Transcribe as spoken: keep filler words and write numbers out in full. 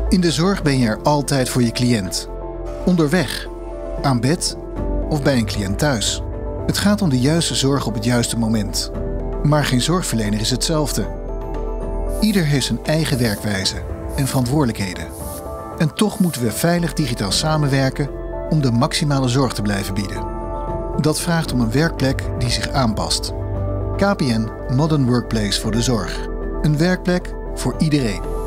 In de zorg ben je er altijd voor je cliënt. Onderweg, aan bed of bij een cliënt thuis. Het gaat om de juiste zorg op het juiste moment. Maar geen zorgverlener is hetzelfde. Ieder heeft zijn eigen werkwijze en verantwoordelijkheden. En toch moeten we veilig digitaal samenwerken om de maximale zorg te blijven bieden. Dat vraagt om een werkplek die zich aanpast. K P N Modern Workplace voor de zorg. Een werkplek voor iedereen.